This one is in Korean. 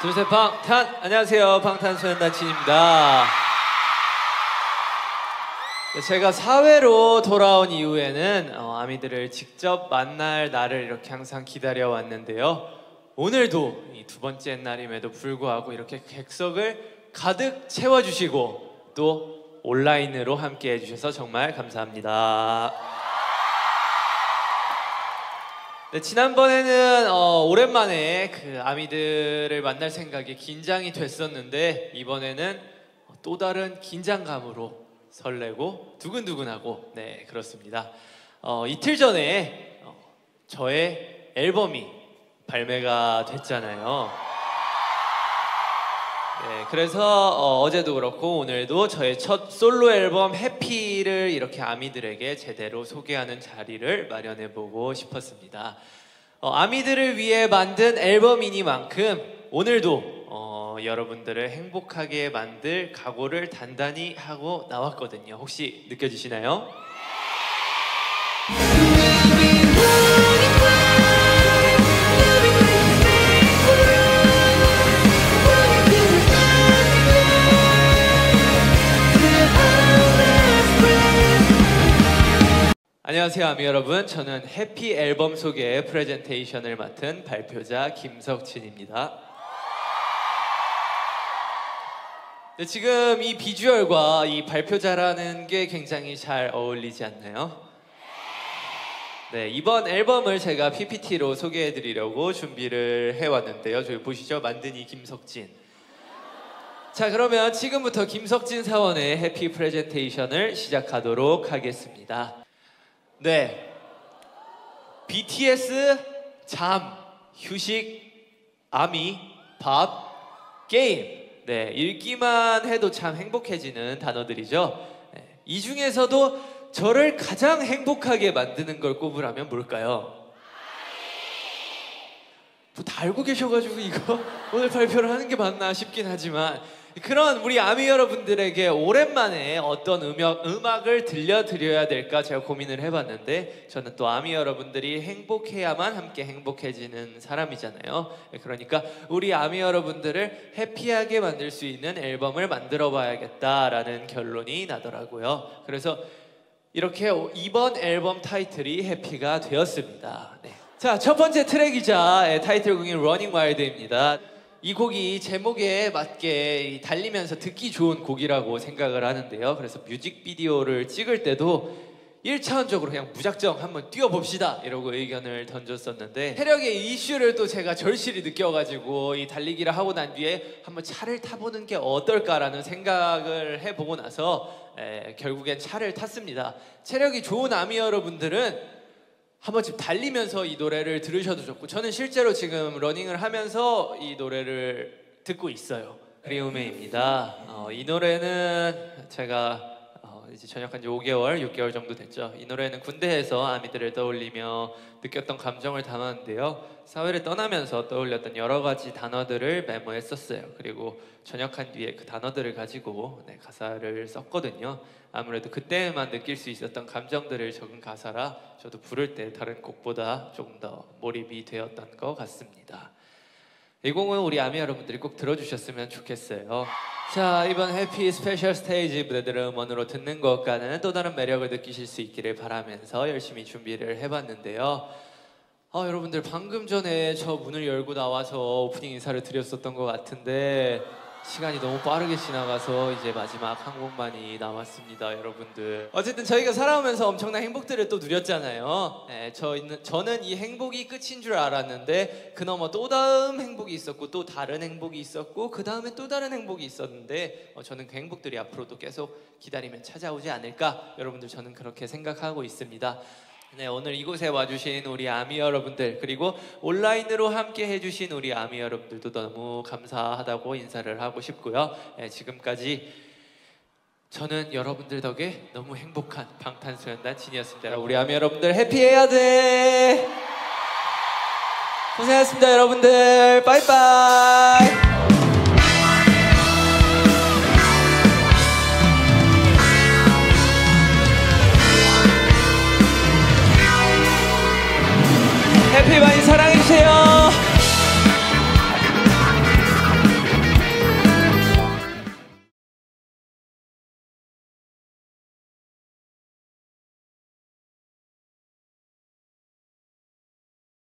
둘셋 방탄! 안녕하세요, 방탄소년단진입니다. 제가 사회로 돌아온 이후에는 아미들을 직접 만날 날을 이렇게 항상 기다려왔는데요. 오늘도 이 두 번째 날임에도 불구하고 이렇게 객석을 가득 채워주시고 또 온라인으로 함께 해주셔서 정말 감사합니다. 네, 지난번에는 오랜만에 그 아미들을 만날 생각에 긴장이 됐었는데 이번에는 또 다른 긴장감으로 설레고 두근두근하고 네 그렇습니다. 이틀 전에 저의 앨범이 발매가 됐잖아요. 네, 그래서 어제도 그렇고 오늘도 저의 첫 솔로 앨범 해피를 이렇게 아미들에게 제대로 소개하는 자리를 마련해보고 싶었습니다. 아미들을 위해 만든 앨범이니만큼 오늘도 여러분들을 행복하게 만들 각오를 단단히 하고 나왔거든요. 혹시 느껴지시나요? 안녕하세요, 아미 여러분. 저는 해피 앨범 소개 프레젠테이션을 맡은 발표자 김석진입니다. 네, 지금 이 비주얼과 이 발표자라는 게 굉장히 잘 어울리지 않나요? 네, 이번 앨범을 제가 PPT로 소개해드리려고 준비를 해왔는데요. 저기 보시죠, 만드니 김석진. 자, 그러면 지금부터 김석진 사원의 해피 프레젠테이션을 시작하도록 하겠습니다. 네, BTS, 잠, 휴식, 아미, 밥, 게임. 네, 읽기만 해도 참 행복해지는 단어들이죠. 네, 이 중에서도 저를 가장 행복하게 만드는 걸 꼽으라면 뭘까요? 뭐 다 알고 계셔가지고 이거 오늘 발표를 하는 게 맞나 싶긴 하지만 그런 우리 아미 여러분들에게 오랜만에 어떤 음악을 들려드려야 될까 제가 고민을 해봤는데 저는 또 아미 여러분들이 행복해야만 함께 행복해지는 사람이잖아요. 그러니까 우리 아미 여러분들을 해피하게 만들 수 있는 앨범을 만들어 봐야겠다라는 결론이 나더라고요. 그래서 이렇게 이번 앨범 타이틀이 해피가 되었습니다. 네. 자, 첫 번째 트랙이자 타이틀곡인 Running Wild입니다. 이 곡이 제목에 맞게 달리면서 듣기 좋은 곡이라고 생각을 하는데요. 그래서 뮤직비디오를 찍을 때도 1차원적으로 그냥 무작정 한번 뛰어봅시다 이러고 의견을 던졌었는데 체력의 이슈를 또 제가 절실히 느껴가지고 이 달리기를 하고 난 뒤에 한번 차를 타보는 게 어떨까라는 생각을 해보고 나서 결국엔 차를 탔습니다. 체력이 좋은 아미 여러분들은 한 번쯤 달리면서 이 노래를 들으셔도 좋고 저는 실제로 지금 러닝을 하면서 이 노래를 듣고 있어요. 그리움에입니다. 이 노래는 제가 이제 전역한 지 5개월, 6개월 정도 됐죠. 이 노래는 군대에서 아미들을 떠올리며 느꼈던 감정을 담았는데요. 사회를 떠나면서 떠올렸던 여러 가지 단어들을 메모했었어요. 그리고 전역한 뒤에 그 단어들을 가지고 가사를 썼거든요. 아무래도 그때만 느낄 수 있었던 감정들을 적은 가사라 저도 부를 때 다른 곡보다 조금 더 몰입이 되었던 것 같습니다. 이 곡은 우리 아미 여러분들이 꼭 들어주셨으면 좋겠어요. 자, 이번 해피 스페셜 스테이지 무대들을 음원으로 듣는 것과는 또 다른 매력을 느끼실 수 있기를 바라면서 열심히 준비를 해봤는데요. 여러분들 방금 전에 저 문을 열고 나와서 오프닝 인사를 드렸었던 것 같은데 시간이 너무 빠르게 지나가서 이제 마지막 한 곡만이 남았습니다, 여러분들. 어쨌든 저희가 살아오면서 엄청난 행복들을 또 누렸잖아요. 네, 저는 이 행복이 끝인 줄 알았는데 그 너머 또 다음 행복이 있었고 또 다른 행복이 있었고 그 다음에 또 다른 행복이 있었는데 저는 그 행복들이 앞으로도 계속 기다리면 찾아오지 않을까 여러분들 저는 그렇게 생각하고 있습니다. 네, 오늘 이곳에 와주신 우리 아미 여러분들 그리고 온라인으로 함께 해주신 우리 아미 여러분들도 너무 감사하다고 인사를 하고 싶고요. 네, 지금까지 저는 여러분들 덕에 너무 행복한 방탄소년단 진이었습니다. 우리 아미 여러분들 해피해야 돼. 고생하셨습니다, 여러분들. 빠이빠이. 해피 많이 사랑해주세요.